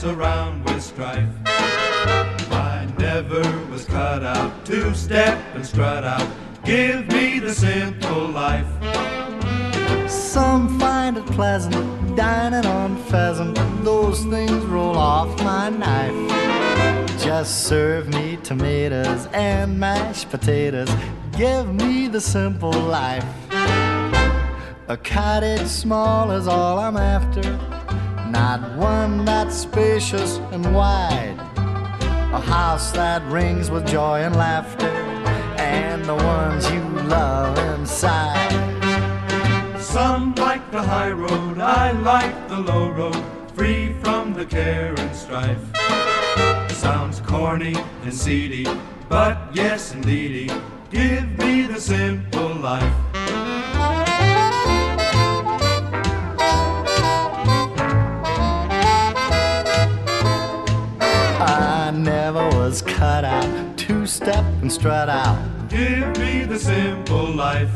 around with strife. I never was cut out to step and strut out. Give me the simple life. Some find it pleasant, dining on pheasant. Those things roll off my knife. Just serve me tomatoes and mashed potatoes. Give me the simple life. A cottage small is all I'm after, not one that's spacious and wide. A house that rings with joy and laughter, and the ones you love inside. Some like the high road, I like the low road, free from the care and strife. Sounds corny and seedy, but yes indeedy, give me the simple life. I never was cut out to step and strut out. Give me the simple life.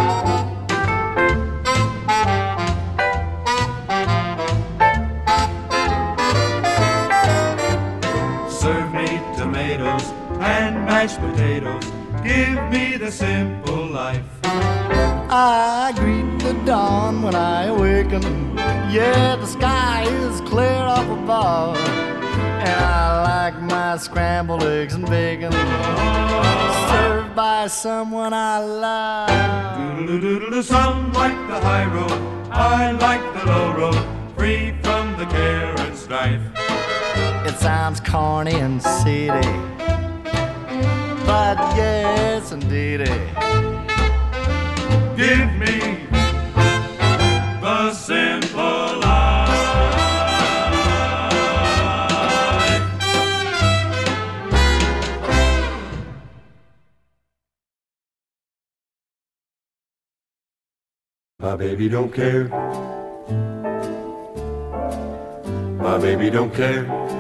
Serve me tomatoes and mashed potatoes. Give me the simple life. I greet the dawn when I awaken. Yeah, the sky is clear up above, and I like my scrambled eggs and bacon, served by someone I love. Doodle-doodle-doo, some like the high road, I like the low road, free from the care and strife. It sounds corny and seedy, but yes, indeedy. Give me the simple life. My baby don't care. My baby don't care.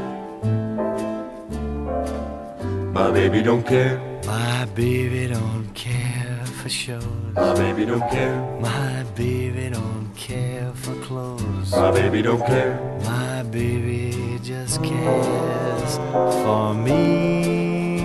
My baby don't care. My baby don't care for shows. My baby don't care. My baby don't care for clothes. My baby don't care. My baby just cares for me.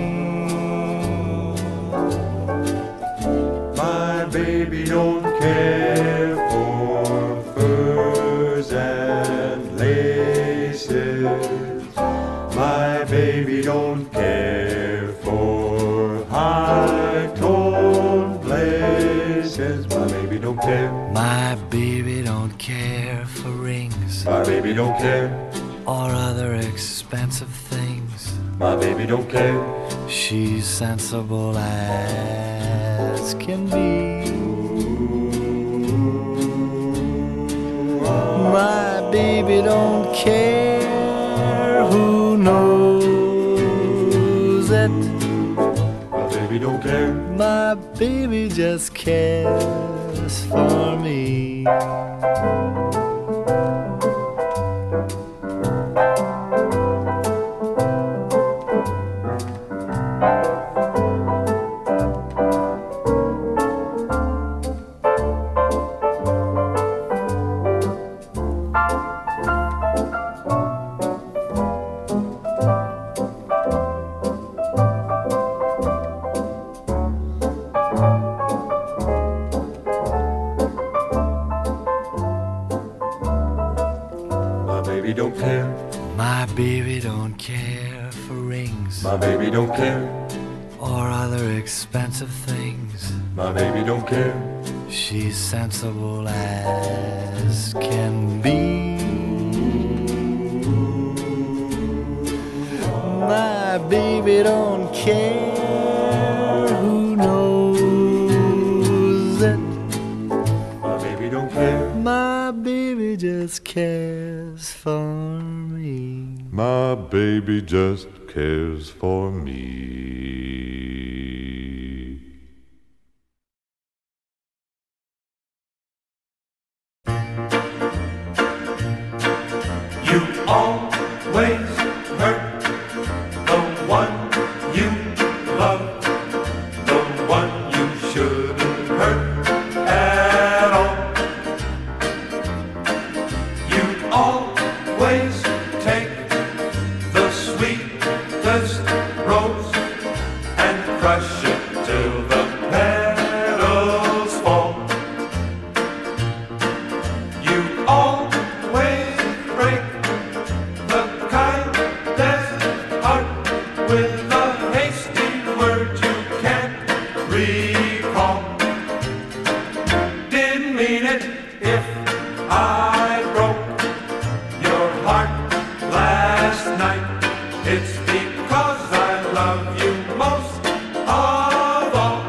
My baby don't care for furs and laces. My baby don't care for high-toned blazes. My baby don't care. My baby don't care for rings My baby don't care. or other expensive things. My baby don't care. She's sensible as can be. My baby don't care who knows it. My baby don't care. My baby just cares for me. My baby don't care. My baby don't care for rings My baby don't care. or other expensive things. My baby don't care. She's sensible as can be. My baby don't care who knows it. My baby don't care. My baby just cares for me. My baby just cares for me. You always hurt the one you love, the one you shouldn't hurt at all. You always take recall. Didn't mean it if I broke your heart last night. It's because I love you most of all.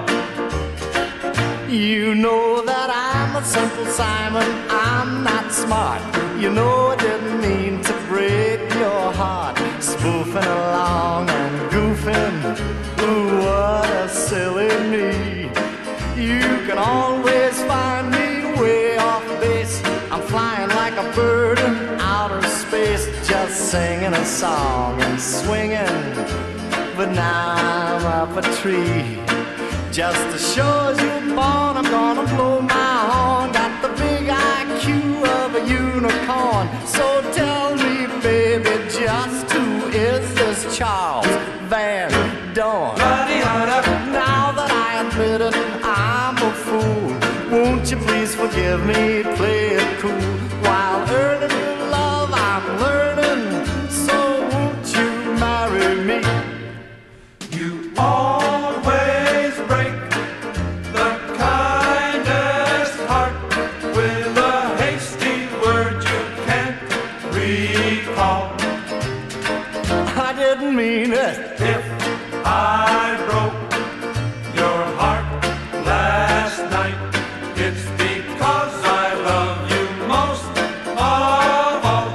You know that I'm a simple Simon, I'm not smart. You know I didn't mean to break your heart. Spoofing along and goofing, ooh, what a silly me. You can always find me way off base. I'm flying like a bird in outer space, just singing a song and swinging. But now I'm up a tree. Just to show as you're born, I'm gonna blow my horn. Got the big IQ of a unicorn. So tell me, baby, just who is this Charles Van Dorn? Now that I admit it, I'm a fool. Won't you please forgive me, play it cool. While earning your love, I'm learning. So won't you marry me? You always break the kindest heart with a hasty word you can't recall. I didn't mean it. If I broke your heart last night, it's because I love you most of all.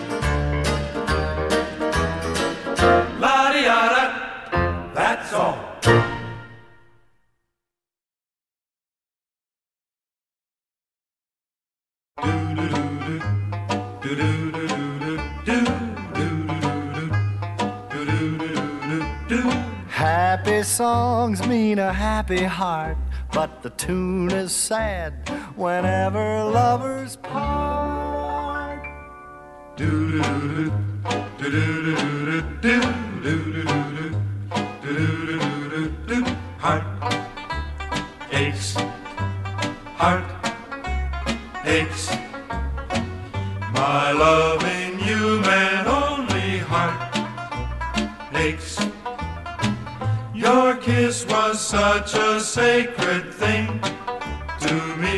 La-di-da-da, that's all. Happy songs mean a happy heart, but the tune is sad whenever lovers part. Heart aches, heart aches. My loving you meant only heart aches. Your kiss was such a sacred thing to me.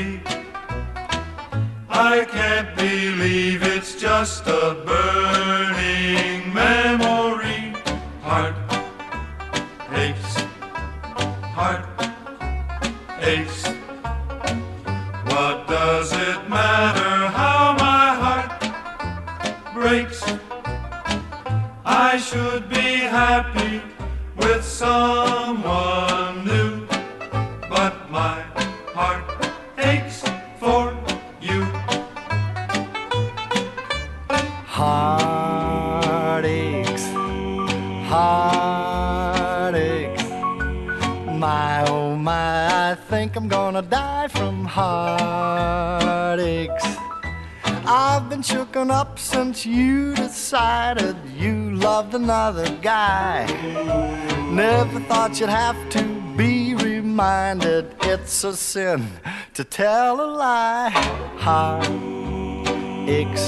I can't believe it's just a burning memory. Heart aches, heart aches. What does it matter how my heart breaks? I should be happy with someone new, but my heart aches for you. Heartaches, heartaches. My, oh my, I think I'm gonna die from heartaches. I've been shooken up since you decided you loved another guy. Never thought you'd have to be reminded it's a sin to tell a lie. Heartaches,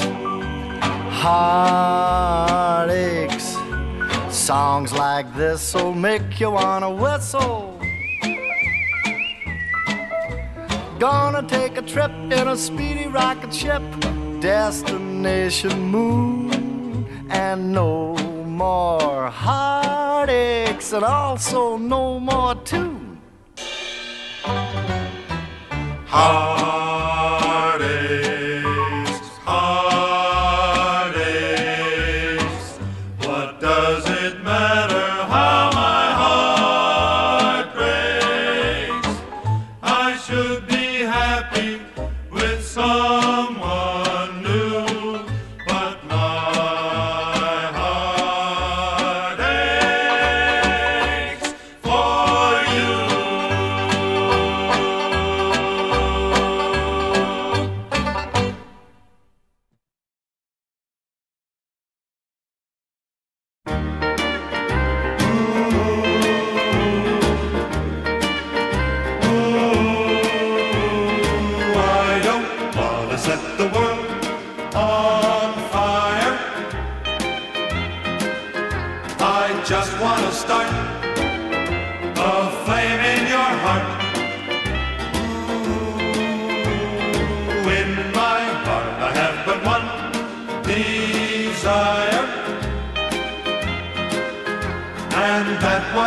heartaches. Songs like this will make you wanna whistle. Gonna take a trip in a speedy rocket ship, destination moon, and no more heartaches, and also no more tune. Heartaches, heartaches. What does it matter how my heart breaks? I should be happy with someone new, but my heart aches for you.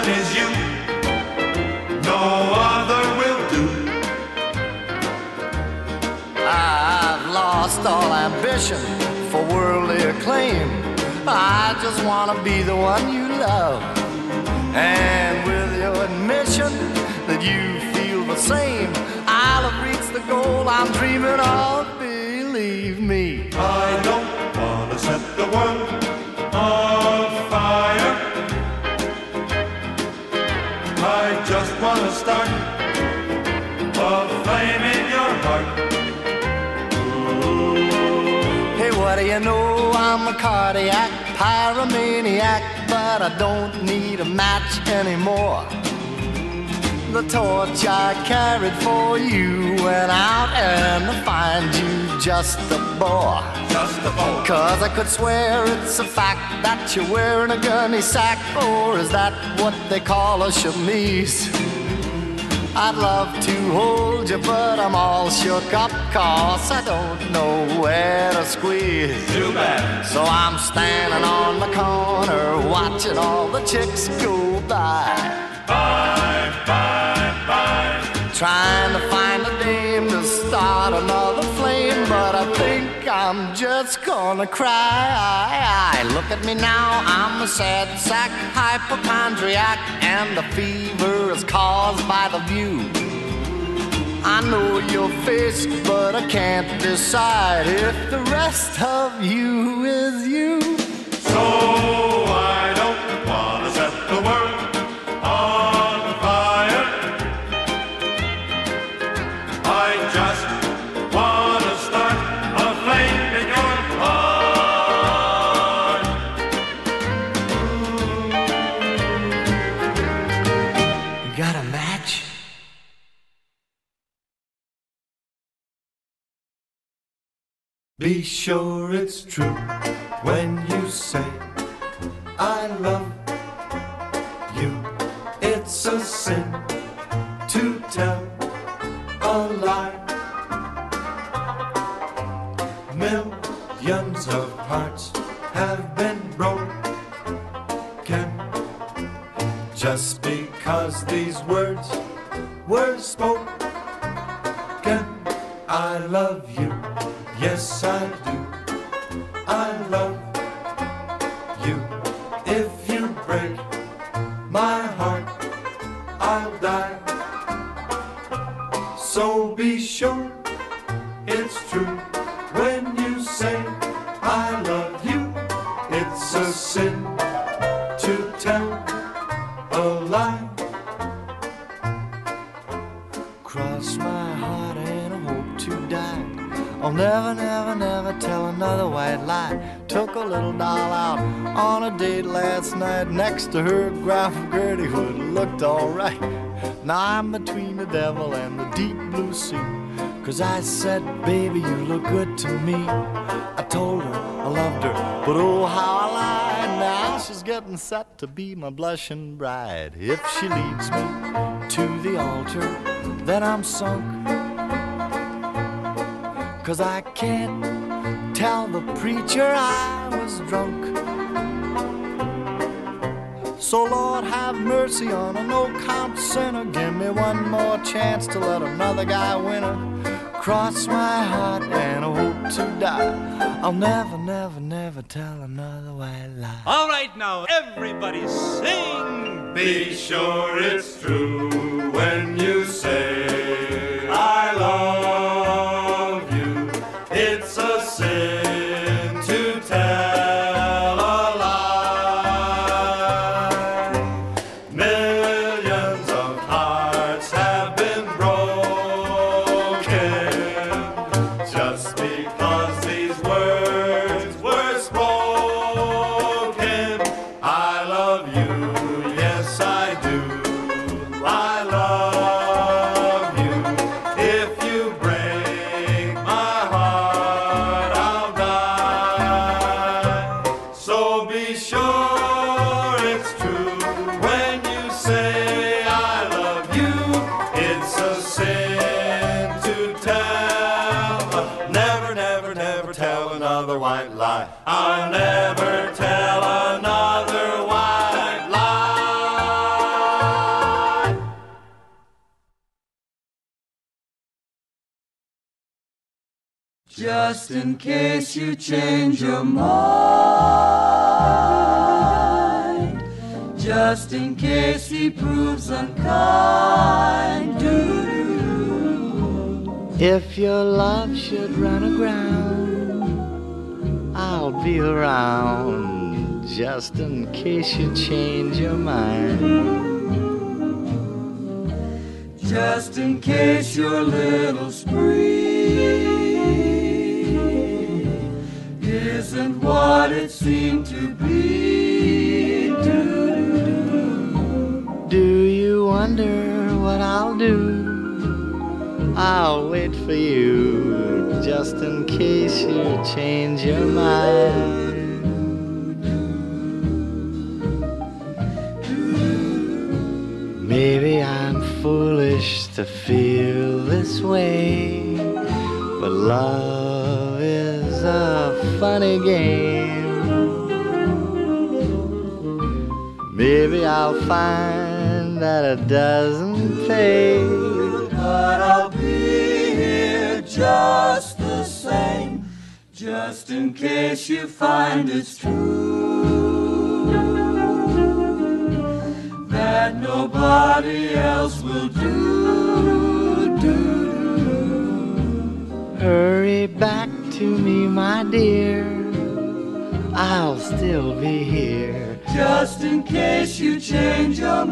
one is you. No other will do. I've lost all ambition for worldly acclaim. I just want to be the one you love. And with your admission that you feel the same, I'll have reached the goal I'm dreaming of, believe me. I don't want to set the world on fire. I just want to start a flame in your heart. Hey, what do you know? I'm a cardiac pyromaniac, but I don't need a match anymore. The torch I carried for you went out, and I find you just a bore. Just a bore. 'Cause I could swear it's a fact that you're wearing a gunny sack, or is that what they call a chemise? I'd love to hold you, but I'm all shook up 'cause I don't know where to squeeze. Too bad. So I'm standing on the corner watching all the chicks go by. Bye, bye, bye. Trying to find a dame to start another flame, but I think I'm just gonna cry. Look at me now, I'm a sad sack hypochondriac, and the fever is caused by the view. I know your face, but I can't decide if the rest of you is you. So I don't want to set the world on fire. I just want to start a flame in your heart. You got a match? Be sure it's true when you say I love you. It's a sin to tell a lie. Millions of hearts have been broken just because these words were spoken. I love you. Yes, I do. I love you. If you break my heart, I'll die. So be sure it's true when you say I love you. It's a sin to tell a lie. Cross my heart and I hope to die. I'll never, never, never tell another white lie. Took a little doll out on a date last night. Next to her, Graf Gertie Hood looked alright. Now I'm between the devil and the deep blue sea. 'Cause I said, baby, you look good to me. I told her I loved her, but oh, how I lied. Now she's getting set to be my blushing bride. If she leads me to the altar, then I'm sunk. 'Cause I can't tell the preacher I was drunk. So Lord have mercy on a no-count sinner. Give me one more chance to let another guy win her. Cross my heart and I hope to die. I'll never, never, never tell another white lie. All right now, everybody sing. Be sure it's true when you say I love you. It's a sin to tell a lie. Millions of hearts have been broken just because these words were spoken. I love you, yes I do. I love you. If you break my heart, I'll die. So be sure it's true when you say I love you. It's a sin to tell. Never, never, never tell another white lie. I'll never tell another white lie. just in case you change your mind, just in case he proves unkind. If your love should run aground, I'll be around, just in case you change your mind. Just in case your little spree isn't what it seemed to be. Do you wonder what I'll do? I'll wait for you, just in case you change your mind. Maybe I'm foolish to feel this way, but love is a funny game. Maybe I'll find that it doesn't pay, but I'll be here just the same, just in case you find it's true that nobody else will do. Hurry back to me, my dear, I'll still be here, just in case you change your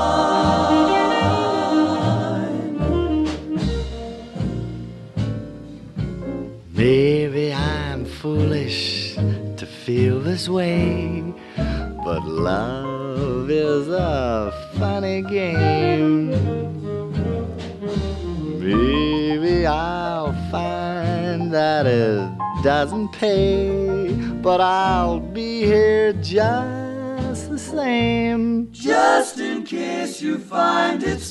mind. Maybe I'm foolish to feel this way, but love is a funny game. Maybe I'll find that it doesn't pay, but I'll be here just the same, just in case you find it's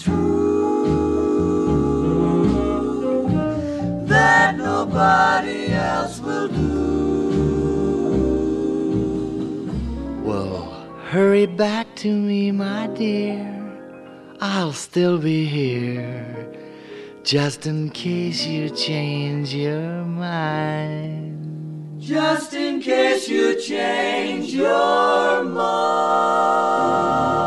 true that nobody else will do. Well, hurry back to me, my dear, I'll still be here, just in case you change your mind. Just in case you change your mind.